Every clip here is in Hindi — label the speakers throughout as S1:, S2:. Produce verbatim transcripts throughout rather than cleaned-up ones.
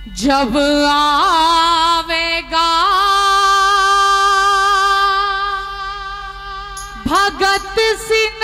S1: जब आवेगा भगत सिंह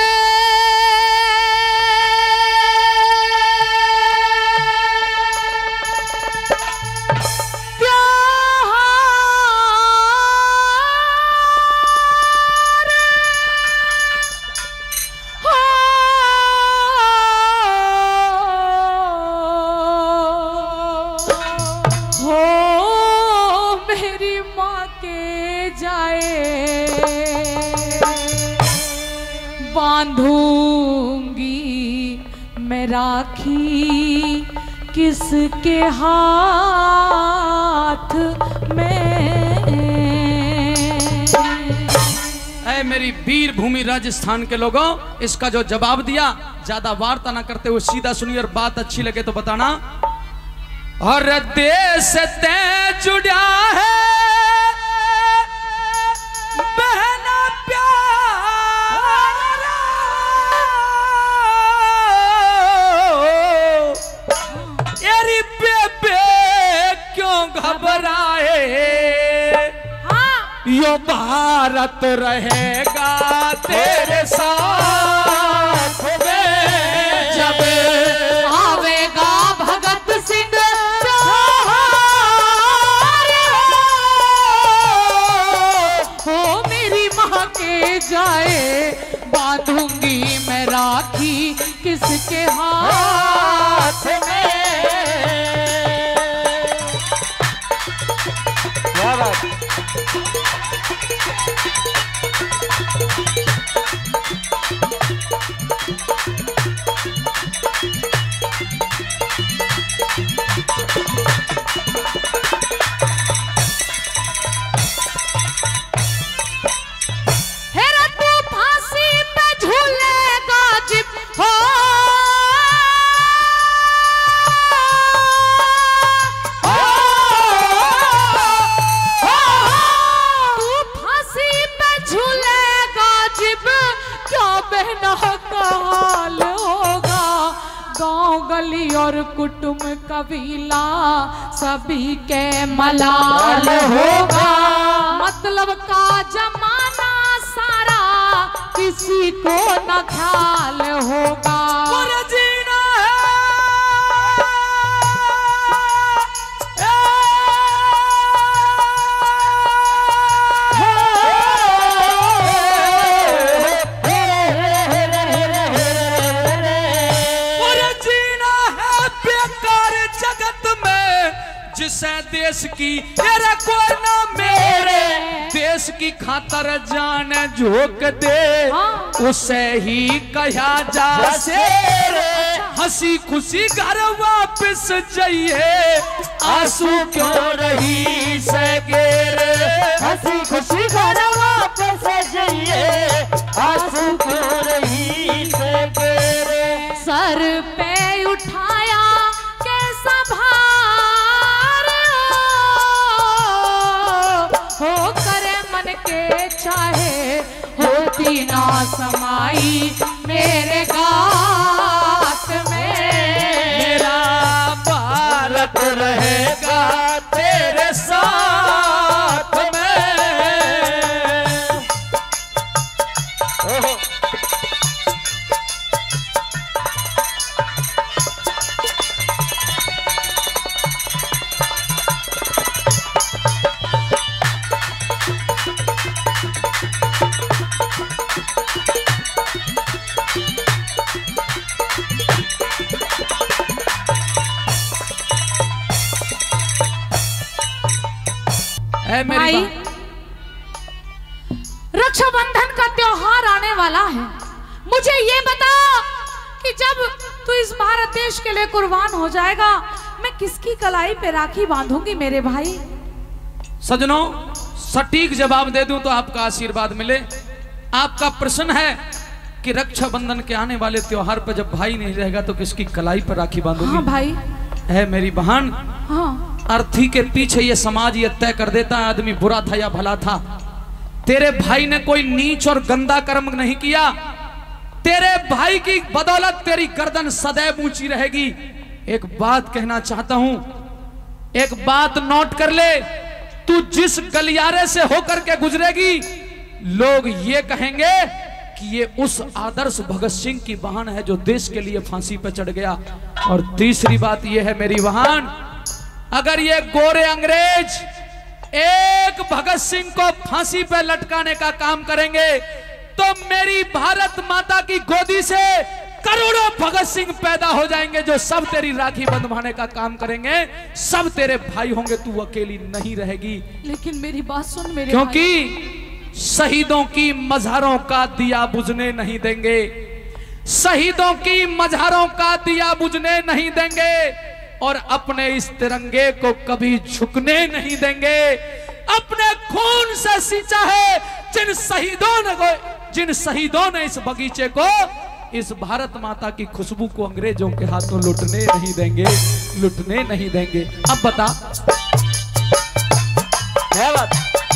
S1: बांधूंगी मैं राखी किसके हाथ में।
S2: ऐ मेरी वीर भूमि राजस्थान के लोगों, इसका जो जवाब दिया ज्यादा वार्ता ना करते हुए सीधा सुनिए, और बात अच्छी लगे तो बताना। और देश ते जुड़ा है बहना प्यारा, तेरी बेबे क्यों घबराए, यो भारत रहेगा तेरे साथ में।
S1: जब आवेगा भगत सिंह हो मेरी माँ के जाए, बांधूंगी मैं राखी किसके हाथ में।
S3: क्या बात।
S1: और कुटुंब कबीला सभी के मलाल होगा, मतलब का जमाना सारा किसी को न ख्याल होगा।
S2: जीना जिसे देश की तेरा कोई ना मेरे देश की खातर जान झोंक दे, उसे ही कहा जा शेर। हंसी खुशी घर वापस जाइए, आंसू क्यों रही सगेर।
S3: हंसी खुशी घर वापस जाइए, आंसू क्यों रही सगेर।
S1: सर पे उठाया कैसा भार हो, करे मन के चाहे होती ना समाई मेरे गात में।
S2: मेरा भारत रहेगा तेरे साथ में। ओहो।
S1: भाई, रक्षाबंधन का त्योहार आने वाला है, मुझे ये बता कि जब तू इस भारत देश के लिए कुर्बान हो जाएगा, मैं किसकी कलाई पे राखी बांधूंगी मेरे भाई।
S2: सजनों, सटीक जवाब दे दूं तो आपका आशीर्वाद मिले। आपका प्रश्न है कि रक्षाबंधन के आने वाले त्योहार पर जब भाई नहीं रहेगा तो किसकी कलाई पर राखी बांधूंगी।
S1: हाँ भाई।
S2: है मेरी बहन,
S1: हाँ।
S2: अर्थी के पीछे ये समाज ये तय कर देता है आदमी बुरा था या भला था। तेरे भाई ने कोई नीच और गंदा कर्म नहीं किया, तेरे भाई की बदौलत तेरी गर्दन सदैव ऊंची रहेगी। एक बात कहना चाहता हूं, एक बात नोट कर ले, तू जिस गलियारे से होकर के गुजरेगी लोग ये कहेंगे कि ये उस आदर्श भगत सिंह की बहन है जो देश के लिए फांसी पे चढ़ गया। और तीसरी बात ये है मेरी बहन, अगर ये गोरे अंग्रेज एक भगत सिंह को फांसी पे लटकाने का काम करेंगे तो मेरी भारत माता की गोदी से करोड़ों भगत सिंह पैदा हो जाएंगे जो सब तेरी राखी बंधवाने का काम करेंगे। सब तेरे भाई होंगे, तू अकेली नहीं रहेगी।
S1: लेकिन मेरी बात सुन मेरे
S2: क्योंकि शहीदों की मज़ारों का दिया बुझने नहीं देंगे, शहीदों की मज़ारों का दिया बुझने नहीं देंगे और अपने इस तिरंगे को कभी झुकने नहीं देंगे। अपने खून से सींचा है जिन शहीदों ने जिन शहीदों ने इस बगीचे को, इस भारत माता की खुशबू को अंग्रेजों के हाथों लुटने नहीं देंगे, लुटने नहीं देंगे। अब बता
S3: क्या बात?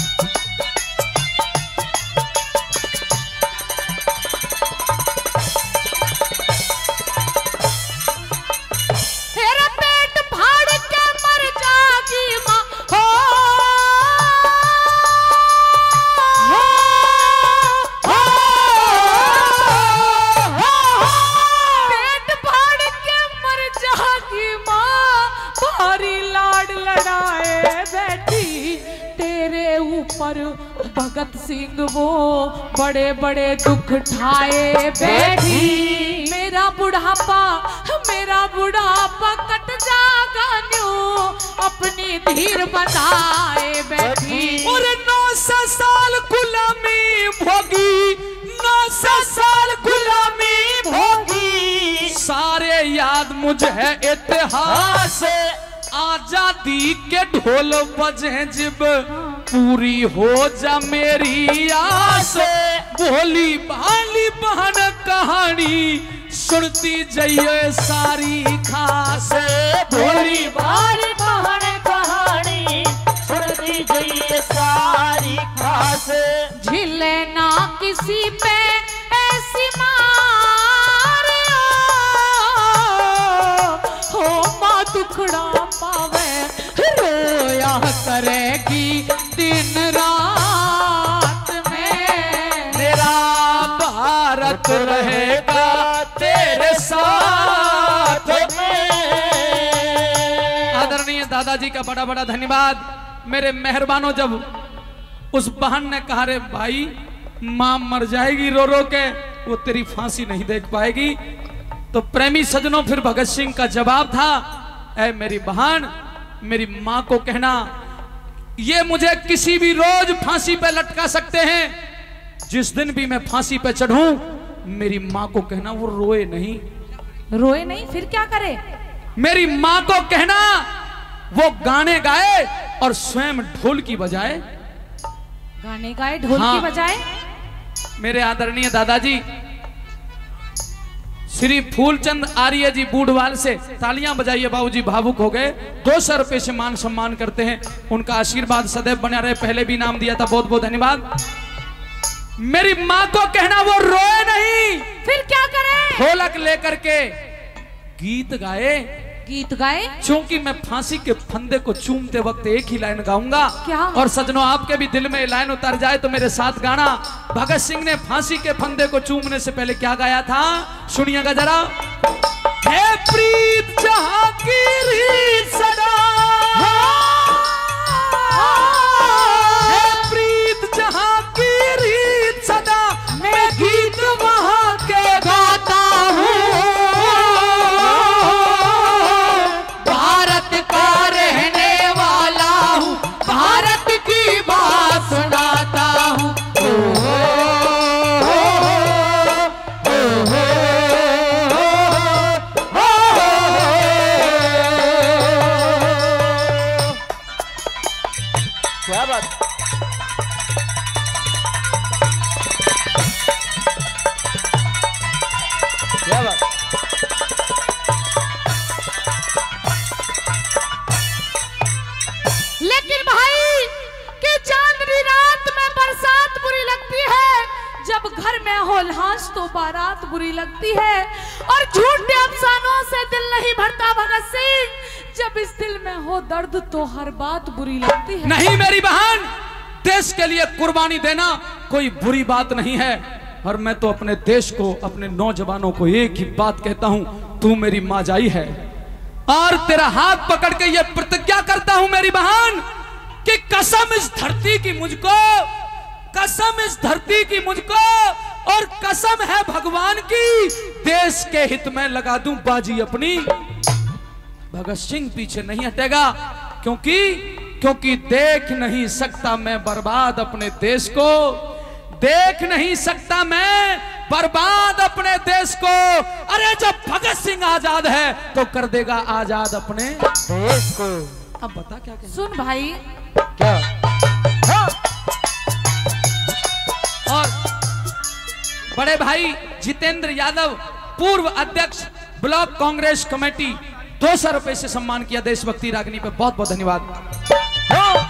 S1: तेरा पेट फाड़ के मर जागी माँ हो, हो, हो, हो, पेट फाड़ के मर जागी माँ, भारी लाड लड़ाए बैठी तेरे ऊपर भगत सिंह वो बड़े बड़े दुख ठाए बैठी। मेरा बुढ़ापा मेरा बुढ़ापा कट जागा न्यू अपनी धीर बताए बैठी।
S2: और नौ सौ साल गुलामी भोगी, नौ सौ साल गुलामी भोगी, सारे याद मुझे है इतिहास। आजादी के ढोल बजे जब पूरी हो जा मेरी आस। भोली भाली बहन कहानी सुनती जाइए सारी खास।
S3: भोली भाली बहन कहानी सुनती जाइए सारी खास।
S1: झिले ना किसी पे ऐसी मार हो, माँ दुखड़ा पावे रोया करेगी दिन रात में।
S2: तेरा भारत रहेगा तेरे साथ में। आदरणीय दादाजी का बड़ा बड़ा धन्यवाद। मेरे मेहरबानों, जब उस बहन ने कहा रे भाई मां मर जाएगी रो रो के, वो तेरी फांसी नहीं देख पाएगी, तो प्रेमी सजनों फिर भगत सिंह का जवाब था, ऐ मेरी बहन मेरी मां को कहना ये मुझे किसी भी रोज फांसी पे लटका सकते हैं, जिस दिन भी मैं फांसी पे चढ़ूं मेरी मां को कहना वो रोए नहीं।
S1: रोए नहीं फिर क्या करे?
S2: मेरी मां को कहना वो गाने गाए और स्वयं ढोल की बजाए।
S1: गाने गाए ढोल
S2: हाँ।
S1: की बजाए।
S2: मेरे आदरणीय दादाजी श्री फूलचंद आर्य जी बूढ़वाल से तालियां बजाइए, बाबूजी भावुक हो गए। दो सौ रुपए से मान सम्मान करते हैं, उनका आशीर्वाद सदैव बना रहे। पहले भी नाम दिया था, बहुत बहुत धन्यवाद। मेरी मां को कहना वो रोए नहीं,
S1: फिर क्या करे?
S2: ढोलक लेकर के गीत गाए।
S1: गीत गाए।
S2: क्योंकि मैं फांसी के फंदे को चूमते वक्त एक ही लाइन गाऊंगा।
S1: क्या? और
S2: सजनों आपके भी दिल में लाइन उतर जाए तो मेरे साथ गाना। भगत सिंह ने फांसी के फंदे को चूमने से पहले क्या गाया था, सुनिएगा जरा। है प्रीत जहां की रीत सदा, है प्रीत जहां की रीत सदा, मैं गीत वहां के गाता हूँ।
S1: सुनाता हूँ
S3: क्या बात? क्या बात?
S1: लेकिन भाई कि चांदनी रात में बरसात बुरी लगती है, जब घर में होलहास तो बारात बुरी लगती है। और झूठे अफसानों से दिल नहीं भरता भगत सिंह, जब इस दिल में हो दर्द तो हर बात बुरी लगती है।
S2: नहीं मेरी बहन, देश के लिए कुर्बानी देना कोई बुरी बात नहीं है। और मैं तो अपने देश को, अपने नौजवानों को एक ही बात कहता हूं, तू मेरी माँ जाई है और तेरा हाथ पकड़ के ये प्रतिज्ञा करता हूं मेरी बहन कि कसम इस धरती की मुझको, कसम इस धरती की मुझको, और कसम है भगवान की, देश के हित में लगा दूं बाजी अपनी। भगत सिंह पीछे नहीं हटेगा, क्योंकि क्योंकि देख नहीं सकता मैं बर्बाद अपने देश को, देख नहीं सकता मैं बर्बाद अपने देश को। अरे जब भगत सिंह आजाद है तो कर देगा आजाद अपने
S3: देश को।
S2: अब बता क्या कहना?
S1: सुन भाई,
S3: क्या? हाँ।
S2: और बड़े भाई जितेंद्र यादव, पूर्व अध्यक्ष ब्लॉक कांग्रेस कमेटी, दो सौ रुपए से सम्मान किया देशभक्ति रागनी पे, बहुत बहुत धन्यवाद।
S3: हाँ।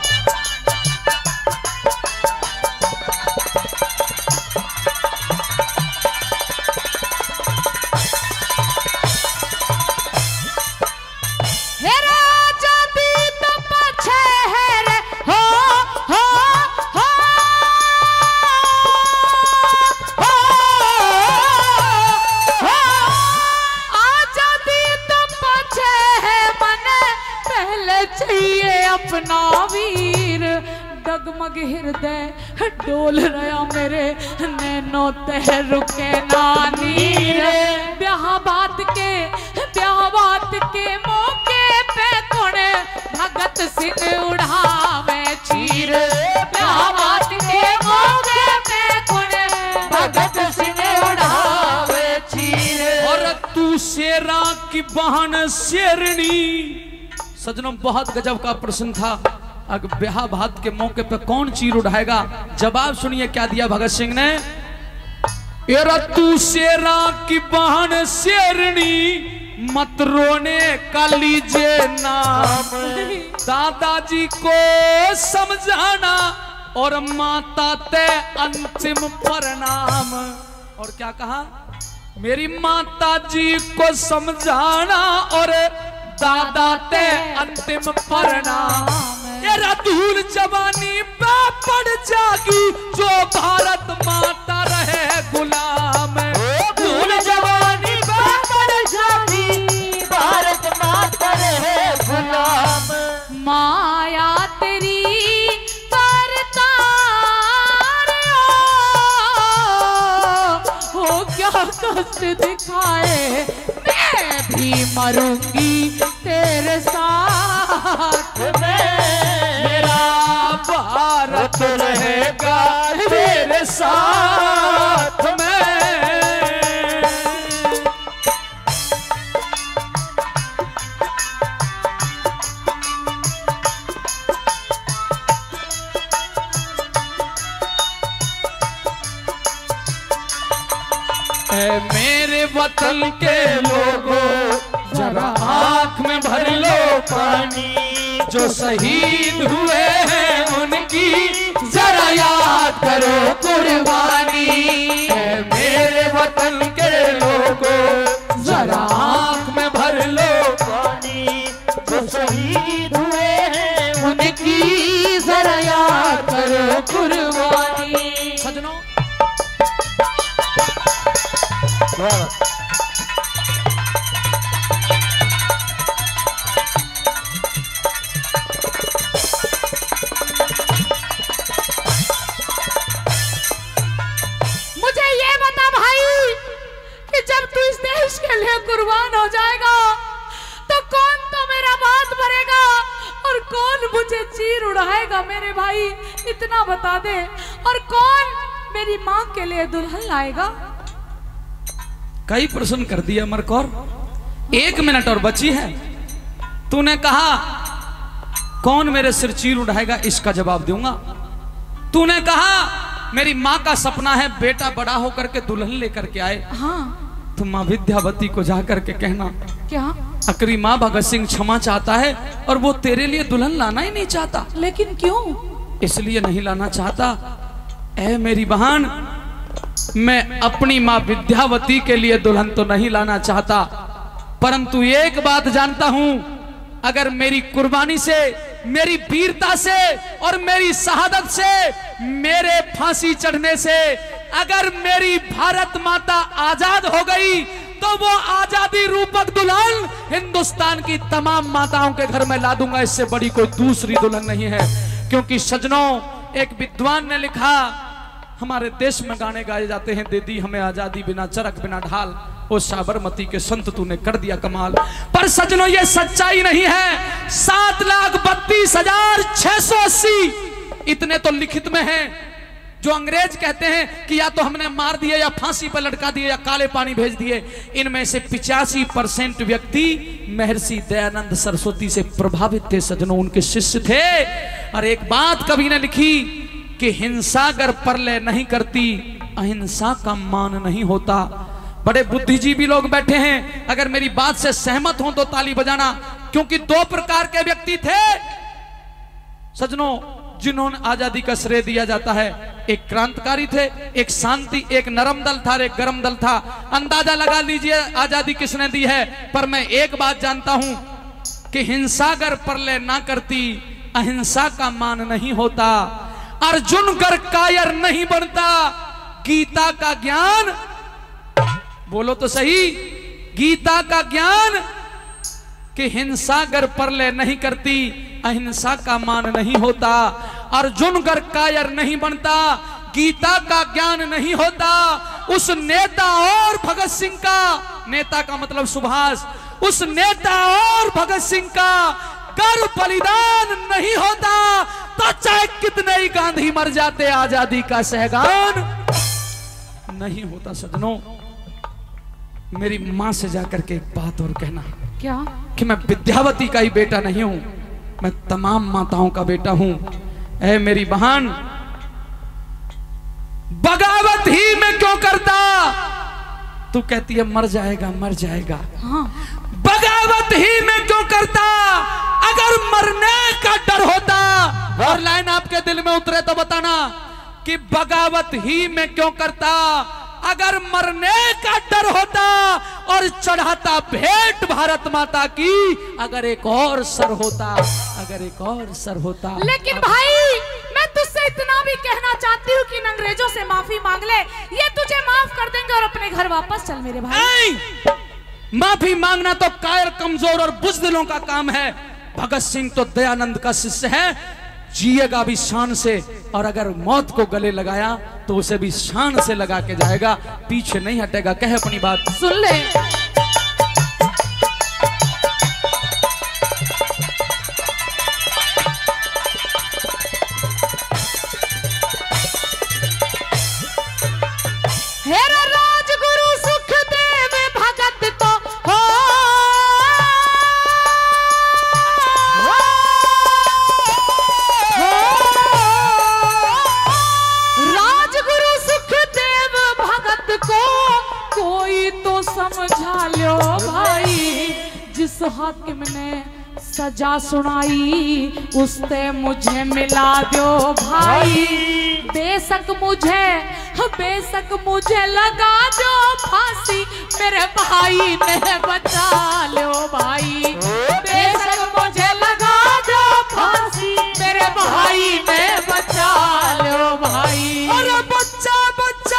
S1: अपना वीर डगमग हृदय डोल रहा मेरे नैनो तह रुके नानीर। ब्याह बात के ब्याह बात के मौके पे कौन भगत सिंह उड़ावे चीर। ब्याह बात के मौके पे कौन भगत सिंह उड़ावे चीर।
S2: और तू शेरा की बहन शेरनी। सजनों, बहुत गजब का प्रश्न था, अगर ब्याह भात के मौके पे कौन चीर उड़ाएगा? जवाब सुनिए क्या दिया भगत सिंह ने। एरा तू शेरा की बहन शेरनी, मत रोने का लीजिए नाम, दादाजी को समझाना और माता ते अंतिम प्रणाम। और क्या कहा? मेरी माता जी को समझाना और दादा ते अंतिम प्रणाम। तेरा धूल जवानी पे पड़ जागी जो भारत माता रहे गुलाम।
S3: धूल जवानी पे पड़ जागी भारत माता रहे गुलाम।
S1: माया तेरी करता हो क्या कष्ट दिखाए, मैं भी मरूंगी तेरे साथ में।
S2: मेरा भारत रहेगा तेरे साथ में। मेरे वतन के लोगों जरा आंख में भर लो पानी, जो शहीद हुए हैं उनकी जरा याद करो कुर्बानी। मेरे वतन के लोगों जरा आंख में भर लो
S3: पानी, जो शहीद हुए हैं
S1: उनकी जरा याद करो कुर्बानी।
S2: सजनों,
S1: मुझे ये बता भाई कि जब तू इस देश के लिए कुर्बान हो जाएगा तो कौन तो मेरा बात भरेगा और कौन मुझे चीर उड़ाएगा मेरे भाई, इतना बता दे। और कौन मेरी माँ के लिए दुल्हन लाएगा?
S2: कई प्रश्न कर दिया अमरकौर, एक मिनट और बची है। तूने कहा कौन मेरे सिर चीर उड़ाएगा, इसका जवाब दूंगा। तूने कहा मेरी माँ का सपना है बेटा बड़ा होकर के दुल्हन लेकर के आए।
S1: हाँ।
S2: तो माँ विद्यावती को जाकर के कहना
S1: क्या?
S2: अकरी माँ भगत सिंह क्षमा चाहता है और वो तेरे लिए दुल्हन लाना ही नहीं चाहता।
S1: लेकिन क्यों?
S2: इसलिए नहीं लाना चाहता, ऐ मेरी बहन, मैं अपनी माँ विद्यावती के लिए दुल्हन तो नहीं लाना चाहता, परंतु एक बात जानता हूं अगर मेरी कुर्बानी से, मेरी वीरता से और मेरी शहादत से, मेरे फांसी चढ़ने से अगर मेरी भारत माता आजाद हो गई तो वो आजादी रूपक दुल्हन हिंदुस्तान की तमाम माताओं के घर में ला दूंगा। इससे बड़ी कोई दूसरी दुल्हन नहीं है। क्योंकि सजनों, एक विद्वान ने लिखा, हमारे देश में गाने गाए जाते हैं, दे दी हमें आजादी बिना चरक बिना ढाल, ओ साबरमती के संत तूने कर दिया कमाल। पर सजनों, ये सच्चाई नहीं है। सात लाख बत्तीस हजार छह सौ अस्सी इतने तो लिखित में हैं, जो अंग्रेज कहते हैं कि या तो हमने मार दिए या फांसी पर लटका दिए या काले पानी भेज दिए। इनमें से पिचासी परसेंट व्यक्ति महर्षि दयानंद सरस्वती से प्रभावित थे सजनों, उनके शिष्य थे। और एक बात कवि ने लिखी कि हिंसा अगर प्रलय नहीं करती, अहिंसा का मान नहीं होता। बड़े बुद्धिजीवी लोग बैठे हैं, अगर मेरी बात से सहमत हो तो ताली बजाना। क्योंकि दो प्रकार के व्यक्ति थे सजनों जिन्होंने आजादी का श्रेय दिया जाता है। एक क्रांतिकारी थे, एक शांति, एक नरम दल था, एक गरम दल था। अंदाजा लगा लीजिए आजादी किसने दी है। पर मैं एक बात जानता हूं कि हिंसा अगर प्रलय ना करती, अहिंसा का मान नहीं होता। अर्जुन कर कायर नहीं बनता, गीता का ज्ञान, बोलो तो सही, गीता का ज्ञान कि हिंसा अगर प्रलय नहीं करती, अहिंसा का मान नहीं होता। अर्जुन गर कायर नहीं बनता, गीता का ज्ञान नहीं होता। उस नेता और भगत सिंह का, नेता का मतलब सुभाष, उस नेता और भगत सिंह का कर बलिदान नहीं होता तो चाहे कितने ही गांधी मर जाते, आजादी का सहगान नहीं होता। सजनों, मेरी मां से जाकर के एक बात और कहना,
S1: क्या?
S2: कि मैं विद्यावती का ही बेटा नहीं हूं, मैं तमाम माताओं का बेटा हूं। ऐ मेरी बहन, बगावत ही में क्यों करता? तू कहती है मर जाएगा मर जाएगा,
S1: हाँ।
S2: बगावत ही में क्यों करता? अगर मरने का डर होता, और लाइन आपके दिल में उतरे तो बताना कि बगावत ही में क्यों करता? अगर मरने का डर होता और चढ़ाता भेंट भारत माता की, अगर एक और सर होता, अगर एक और सर होता।
S1: लेकिन भाई, मैं तुझसे इतना भी कहना चाहती हूँ कि इन अंग्रेजों से माफी मांग ले, ये तुझे माफ कर देंगे और अपने घर वापस चल मेरे भाई।
S2: माफी मांगना तो कायर, कमजोर और बुज़दिलों का काम है। भगत सिंह तो दयानंद का शिष्य है, जिएगा भी शान से, और अगर मौत को गले लगाया तो उसे भी शान से लगा के जाएगा, पीछे नहीं हटेगा। कहे अपनी बात,
S1: सुन ले। हेरा राजगुरु सुखदेव भगत को हो, राजगुरु सुखदेव भगत को कोई तो समझा लो भाई। जिस हाकिम ने सजा सुनाई उससे मुझे मिला दो भाई। बेशक मुझे बेशक मुझे लगा दो फांसी, मेरे भाई ने बचा लो भाई। बेशक मुझे लगा दो फांसी, मेरे भाई ने बचा लो भाई।
S2: अरे बच्चा बच्चा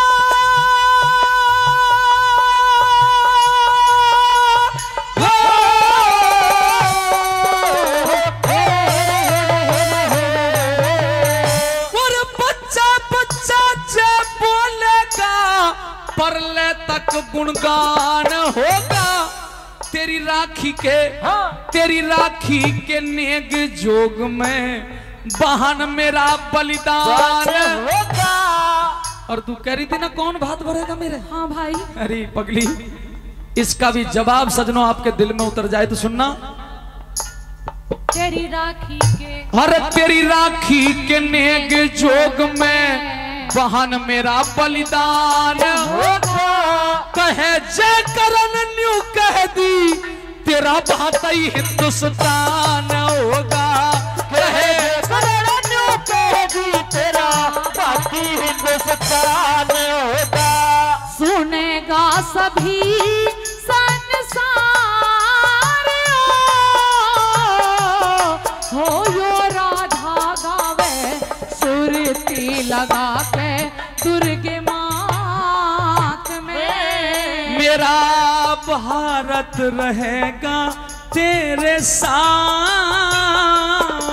S2: परले तक गुणगान होगा तेरी राखी के, हाँ। तेरी राखी के नेग जोग में बहन मेरा बलिदान होगा। और तू कह रही थी ना कौन भात भरेगा मेरे?
S1: हाँ भाई।
S2: अरे पगली, इसका भी जवाब सजनों आपके दिल में उतर जाए तो सुनना।
S1: तेरी राखी के,
S2: अरे तेरी राखी के नेग जोग में बहन मेरा बलिदान होगा। कहे जय करण न्यू कह दी, तेरा भाई हिंदुस्तान होगा। कहे
S3: करण न्यू कह दी, तेरा भाई हिंदुस्तान होगा।
S1: सुनेगा सभी संसार, सिकड़ी लगा के दुर्गे मात में।
S2: मेरा भारत रहेगा तेरे साथ,